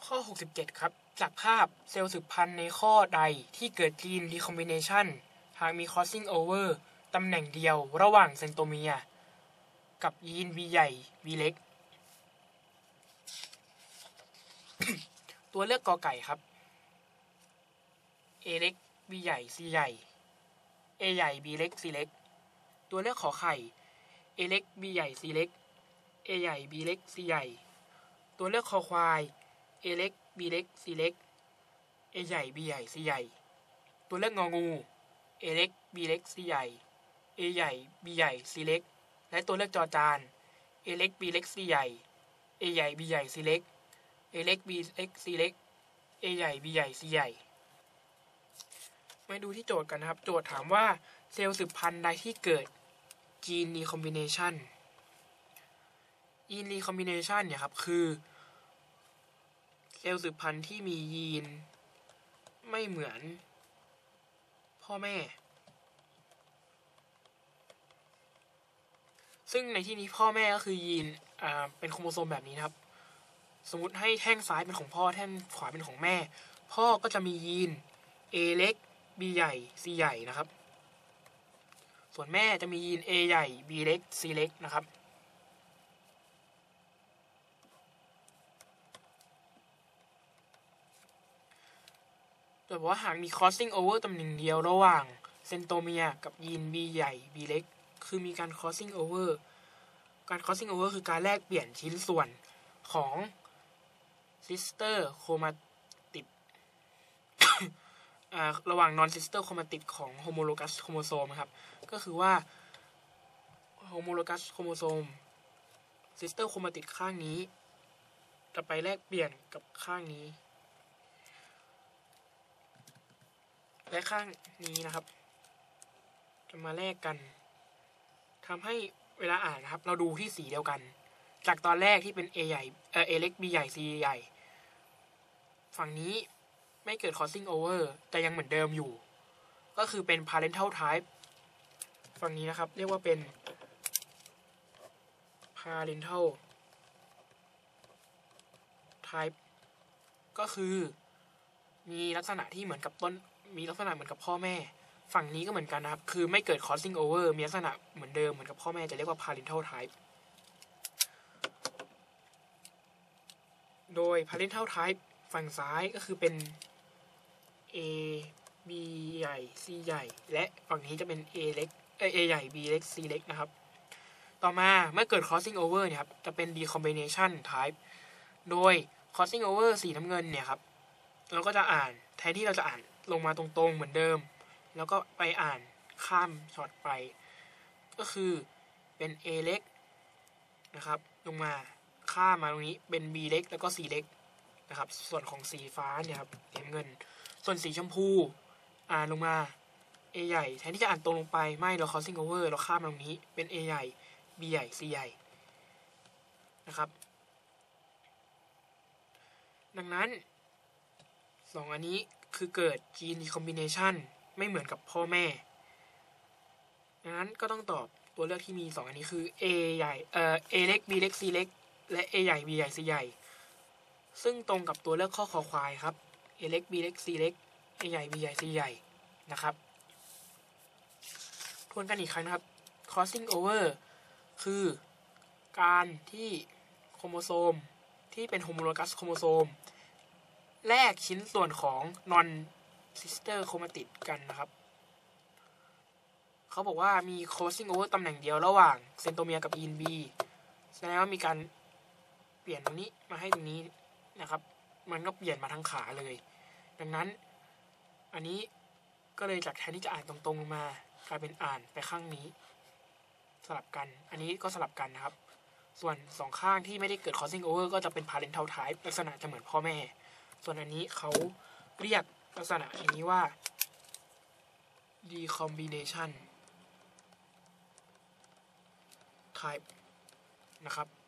ข้อ 67 ครับจากภาพเซลล์สืบพันธุ์ในข้อใดที่เกิดยีน recombination หากมี crossing over ตำแหน่งเดียวระหว่างเซนโตเมียร์กับยีน V ใหญ่ V เล็ก ตัวเลือกกอไก่ครับ A เล็ก B ใหญ่ C ใหญ่ A ใหญ่ B เล็ก C เล็ก ตัวเลือกขอไข่ A เล็ก B ใหญ่ C เล็ก A ใหญ่ B เล็ก C ใหญ่ ตัวเลือกคอควาย A เล็ก B เล็ก C เล็ก A ใหญ่ B ใหญ่ C ใหญ่ ตัวเลือกงองู A เล็ก B เล็ก C ใหญ่ A ใหญ่ B ใหญ่ C เล็ก และตัวเลือกจอจาน A เล็ก B เล็ก C ใหญ่ A ใหญ่ B ใหญ่ C เล็ก A เล็ก B เล็ก C เล็ก A ใหญ่ B ใหญ่ C ใหญ่มาดูที่โจทย์กันนะครับโจทย์ถามว่าเซลล์สืบพันธุ์ใดที่เกิดยีน recombination ยีน recombination เนี่ยครับคือเซลล์สืบพันธุ์ที่มียีนไม่เหมือนพ่อแม่ซึ่งในที่นี้พ่อแม่ก็คือยีนเป็นโครโมโซมแบบนี้นะครับสมมุติให้แท่งซ้ายเป็นของพ่อแท่งขวาเป็นของแม่พ่อก็จะมียีน A เล็ก B ใหญ่ C ใหญ่นะครับส่วนแม่จะมียีน A ใหญ่ B เล็ก C เล็กนะครับโดยบอกว่าหากมี crossing over ตำแหน่งเดียวระหว่างเซนโตเมียร์กับยีน B ใหญ่ B เล็กคือมีการ crossing over การ crossing over คือการแลกเปลี่ยนชิ้นส่วนของ sister chromatid ระหว่าง non sister chromatid ของ homologous chromosome ครับก็คือว่า homologous chromosome sister chromatid ข้างนี้จะไปแลกเปลี่ยนกับข้างนี้และข้างนี้นะครับจะมาแลกกันทำให้เวลาอ่านนะครับเราดูที่สีเดียวกันจากตอนแรกที่เป็น A ใหญ่ A เล็ก B ใหญ่ C ใหญ่ฝั่งนี้ไม่เกิด crossing over แต่ยังเหมือนเดิมอยู่ก็คือเป็น parental type ฝั่งนี้นะครับเรียกว่าเป็น parental type ก็คือมีลักษณะที่เหมือนกับมีลักษณะเหมือนกับพ่อแม่ฝั่งนี้ก็เหมือนกันนะครับคือไม่เกิด crossing over มีลักษณะเหมือนเดิมเหมือนกับพ่อแม่จะเรียกว่า parental type โดย parental type ฝั่งซ้ายก็คือเป็น A B ใหญ่ C ใหญ่และฝั่งนี้จะเป็น A เล็กA ใหญ่ B เล็ก C เล็กนะครับต่อมาเมื่อเกิด crossing over เนี่ยครับจะเป็น recombination type โดย crossing over สีน้ำเงินเนี่ยครับเราก็จะอ่านแทนที่เราจะอ่านลงมาตรงๆเหมือนเดิมแล้วก็ไปอ่านข้ามช็อตไปก็คือเป็น A เล็กนะครับลงมาข้ามมาตรงนี้เป็น B เล็กแล้วก็ C เล็กนะครับส่วนของสีฟ้าเนี่ยครับสีน้ำเงินส่วนสีชมพูอ่านลงมา A ใหญ่แทนที่จะอ่านตรงลงไปไม่เรา crossing over เราข้ามตรงนี้เป็น A ใหญ่ B ใหญ่ C ใหญ่นะครับดังนั้น2อันนี้คือเกิด gene recombination ไม่เหมือนกับพ่อแม่ดังนั้นก็ต้องตอบตัวเลือกที่มี2อันนี้คือ A ใหญ่ A เล็ก B เล็ก C เล็กและ A ใหญ่ B ใหญ่ C ใหญ่ซึ่งตรงกับตัวเลือกข้อคอควายครับ A เล็ก B เล็ก C เล็ก A ใหญ่ B ใหญ่ C ใหญ่นะครับทวนกันอีกครั้งนะครับ crossing over คือการที่โครโมโซมที่เป็น homologous chromosome แลกชิ้นส่วนของ non sister chromatid กันนะครับเขาบอกว่ามี crossing over ตำแหน่งเดียวระหว่างเซนโตเมียร์กับยีน B แสดงว่ามีการเปลี่ยนตรงนี้มาให้ตรงนี้นะครับมันก็เปลี่ยนมาทั้งขาเลยดังนั้นอันนี้ก็เลยจากแทนที่จะอ่านตรงๆลงมากลายเป็นอ่านไปข้างนี้สลับกันอันนี้ก็สลับกันนะครับส่วน2ข้างที่ไม่ได้เกิด crossing over ก็จะเป็น parental type ลักษณะจะเหมือนพ่อแม่ส่วนอันนี้เขาเรียกลักษณะอย่างนี้ว่า recombination type นะครับ